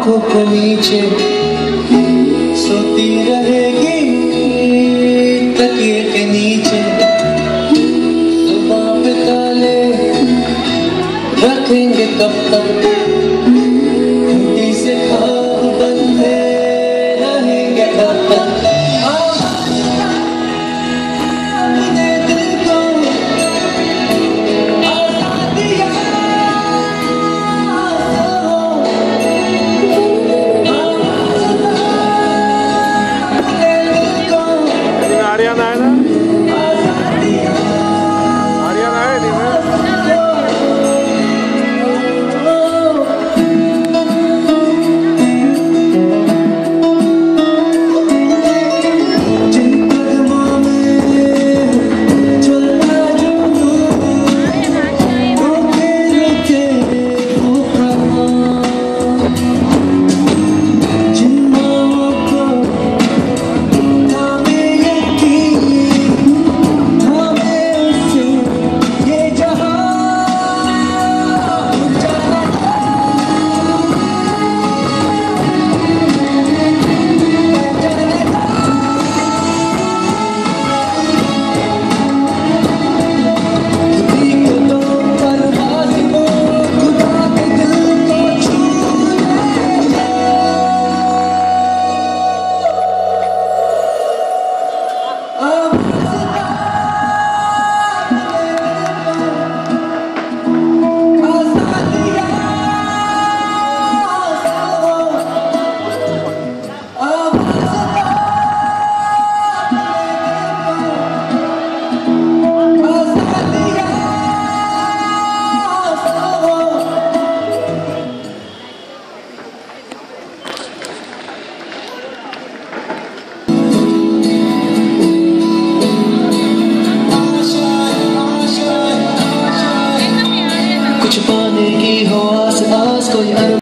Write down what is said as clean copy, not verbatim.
आंखों के नीचे सोती रहेगी तकिए के नीचे, जुबां पे ताले रखेंगे कब तक, घंटी से ख्वाब बंधे रहेंगे कब तक। अपने दिल को आज़ादियाँ Ariana है ना? Ariana है नहीं मैं? कुछ पाने की हो आस आस कोई